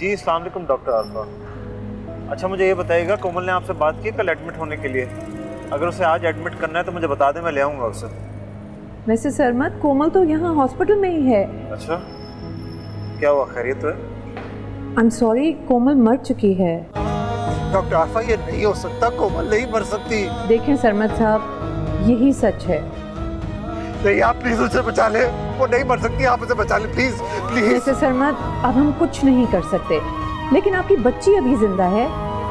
जी अस्सलाम वालेकुम डॉक्टर आरफा। अच्छा मुझे ये बताइएगा, कोमल ने आपसे बात की कल एडमिट होने के लिए? अगर उसे आज एडमिट करना है तो मुझे बता दें, मैं ले आऊँगा उसे। वैसे सरमत, कोमल तो यहाँ हॉस्पिटल में ही है। अच्छा, क्या हुआ, खैरियत है? आई एम सॉरी, कोमल मर चुकी है। डॉक्टर आरफा ये नहीं हो सकता, कोमल नहीं मर सकती। देखें सरमत साहब, यही सच है। नहीं, आप प्लीज उसे बचा ले, वो नहीं मर सकती, आप उसे बचा ले प्लीज प्लीज। वैसे सरमत, अब हम कुछ नहीं कर सकते, लेकिन आपकी बच्ची अभी जिंदा है।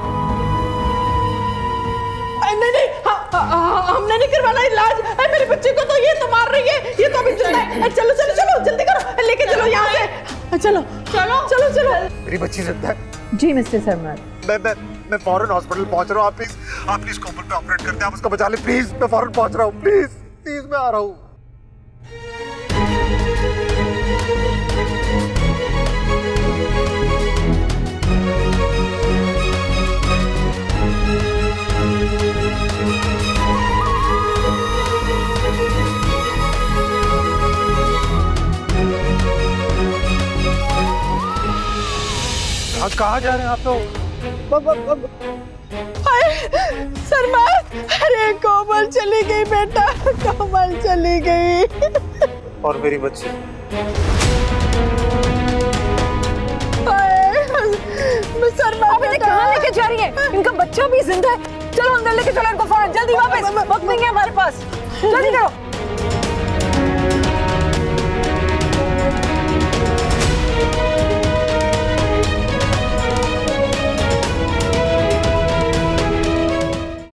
नहीं, हमने नहीं करवाना इलाज। मेरे बच्चे को तो ये तो मार रही है, ये तो अभी चलो चलो चलो जल्दी करो, लेके चलो यहाँ से। चलो चलो चलो चलो। मेरी बच्ची जिंदा है। जी मिस्टर सरमत, मैं फौरन हॉस्पिटल पहुंच रहा हूँ। आप प्लीज कोमल पे ऑपरेट करते हैं, आप उसको बचा ले प्लीज। मैं फौरन पहुंच रहा हूँ, प्लीज प्लीज मैं आ रहा हूँ। आज कहाँ जा रहे हैं आप लोग? सरमत, अरे कोमल चली गई बेटा, कोमल चली गई। और मेरी बच्ची? सरमत बेटा कहाँ लेके जा रही है? इनका बच्चा भी जिंदा है। चलो अंदर लेके चलो इनको फौरन, जल्दी वापस, वक्त नहीं है हमारे पास, जल्दी करो।